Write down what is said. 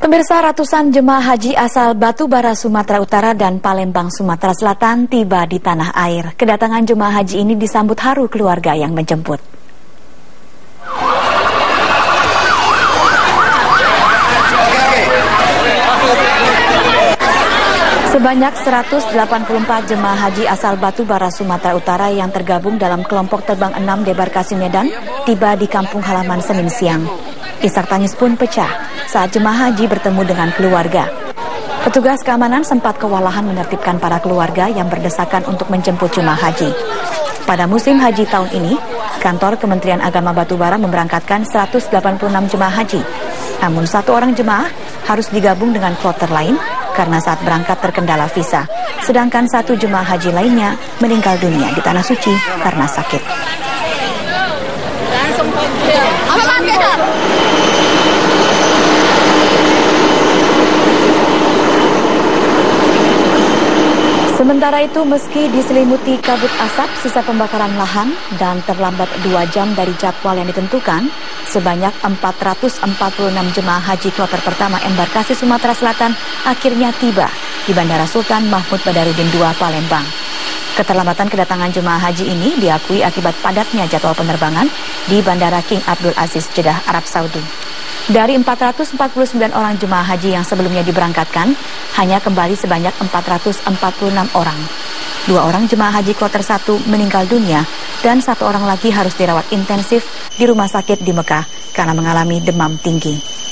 Pemirsa, ratusan jemaah haji asal Batubara, Sumatera Utara dan Palembang, Sumatera Selatan tiba di tanah air. Kedatangan jemaah haji ini disambut haru keluarga yang menjemput. Sebanyak 184 jemaah haji asal Batubara, Sumatera Utara yang tergabung dalam kelompok terbang 6 debarkasi Medan tiba di kampung halaman Senin siang. Isak tangis pun pecah saat jemaah haji bertemu dengan keluarga. Petugas keamanan sempat kewalahan menertibkan para keluarga yang berdesakan untuk menjemput jemaah haji. Pada musim haji tahun ini, kantor Kementerian Agama Batubara memberangkatkan 186 jemaah haji. Namun satu orang jemaah harus digabung dengan kloter lain karena saat berangkat terkendala visa. Sedangkan satu jemaah haji lainnya meninggal dunia di Tanah Suci karena sakit. Sementara itu, meski diselimuti kabut asap sisa pembakaran lahan dan terlambat 2 jam dari jadwal yang ditentukan, sebanyak 446 jemaah haji kloter pertama embarkasi Sumatera Selatan akhirnya tiba di Bandara Sultan Mahmud Badarudin II, Palembang. Keterlambatan kedatangan jemaah haji ini diakui akibat padatnya jadwal penerbangan di Bandara King Abdul Aziz, Jeddah, Arab Saudi. Dari 449 orang jemaah haji yang sebelumnya diberangkatkan, hanya kembali sebanyak 446 orang. 2 orang jemaah haji kloter 1 meninggal dunia dan 1 orang lagi harus dirawat intensif di rumah sakit di Mekah karena mengalami demam tinggi.